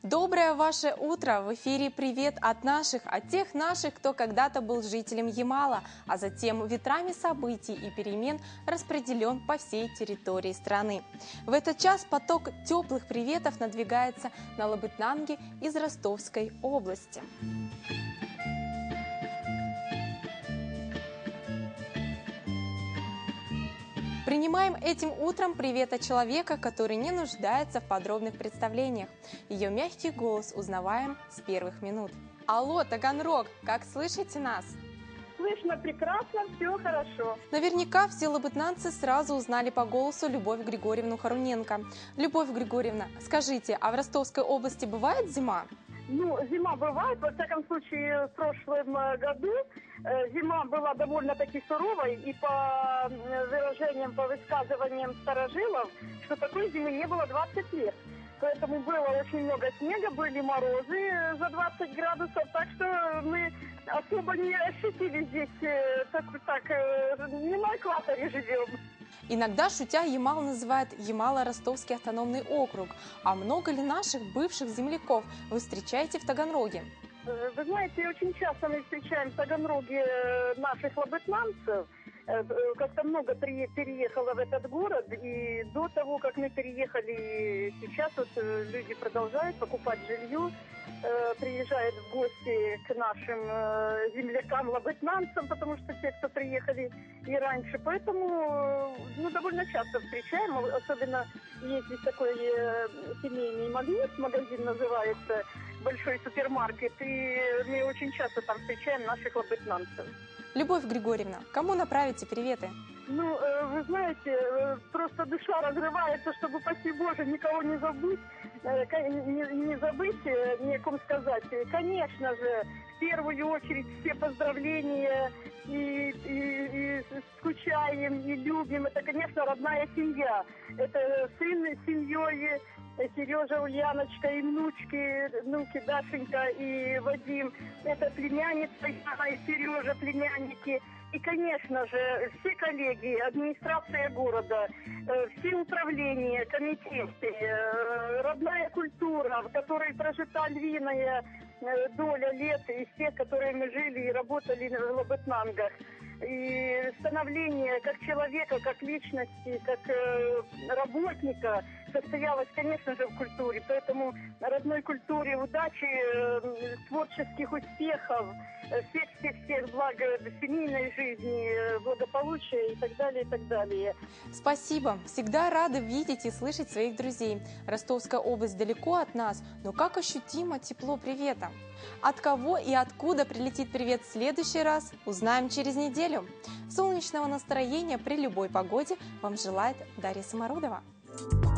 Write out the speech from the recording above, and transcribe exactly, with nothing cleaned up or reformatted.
Доброе ваше утро! В эфире привет от наших, от тех наших, кто когда-то был жителем Ямала, а затем ветрами событий и перемен распределен по всей территории страны. В этот час поток теплых приветов надвигается на Лабытнанги из Ростовской области. Принимаем этим утром привет от человека, который не нуждается в подробных представлениях. Ее мягкий голос узнаваем с первых минут. Алло, Таганрог, как слышите нас? Слышно прекрасно, все хорошо. Наверняка все лабытнанцы сразу узнали по голосу Любовь Григорьевну Харуненко. Любовь Григорьевна, скажите, а в Ростовской области бывает зима? Ну, зима бывает, во всяком случае, в прошлом году э, зима была довольно-таки суровой, и по выражениям, по высказываниям старожилов, что такой зимы не было двадцать лет. Поэтому было очень много снега, были морозы за двадцать градусов, так что мы особо не ощутили здесь, э, так, так э, не на экваторе живем. Иногда, шутя, Ямал называют Ямало-Ростовский автономный округ. А много ли наших бывших земляков вы встречаете в Таганроге? Вы знаете, очень часто мы встречаем в Таганроге наших лабытнанцев. Как-то много переехало в этот город, и до того, как мы переехали, сейчас вот люди продолжают покупать жилье, приезжают в гости к нашим землякам-лабытнанцам, потому что те, кто приехали и раньше. Поэтому ну, довольно часто встречаем, особенно есть здесь такой семейный магнит, магазин называется, большой супермаркет, и мы очень часто там встречаем наших лабытнанцев. Любовь Григорьевна, кому направите приветы? Ну, вы знаете, просто душа разрывается, чтобы, спаси Боже, никого не забыть, не, не забыть, ни о ком сказать. Конечно же, в первую очередь все поздравления и, и, и скучаем, и любим. Это, конечно, родная семья. Это сын с семьей, Сережа, Ульяночка и внучки, внуки Дашенька и Вадим. Это племянница Яна и Сережа, племянники. И, конечно же, все коллеги, администрация города, все управления, комитеты, родная культура, в которой прожита львиная доля лет из тех, которые мы жили и работали в Лабытнангах. И становление как человека, как личности, как работника состоялось, конечно же, в культуре. Поэтому родной культуре удачи, творческих успехов, всех-всех-всех благ семейной жизни, благополучия и так далее, и так далее. Спасибо. Всегда рада видеть и слышать своих друзей. Ростовская область далеко от нас, но как ощутимо тепло привета. От кого и откуда прилетит привет в следующий раз, узнаем через неделю. Солнечного настроения при любой погоде вам желает Дарья Самородова.